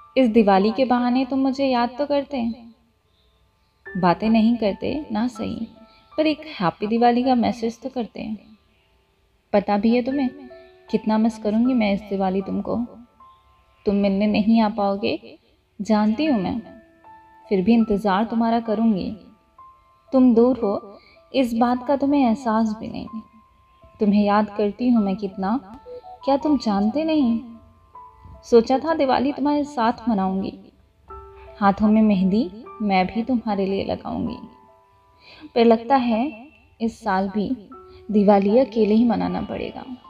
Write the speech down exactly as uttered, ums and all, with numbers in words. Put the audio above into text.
इस दिवाली के बहाने तुम मुझे याद तो करते हैं, बातें नहीं करते ना सही, पर एक हैप्पी दिवाली का मैसेज तो करते हैं। पता भी है तुम्हें कितना मिस करूंगी मैं इस दिवाली तुमको। तुम मिलने नहीं आ पाओगे जानती हूँ मैं, फिर भी इंतज़ार तुम्हारा करूंगी। तुम दूर हो इस बात का तुम्हें एहसास भी नहीं। तुम्हें याद करती हूँ मैं कितना, क्या तुम जानते नहीं। सोचा था दिवाली तुम्हारे साथ मनाऊंगी, हाथों में मेहंदी मैं भी तुम्हारे लिए लगाऊंगी, पर लगता है इस साल भी दिवाली अकेले ही मनाना पड़ेगा।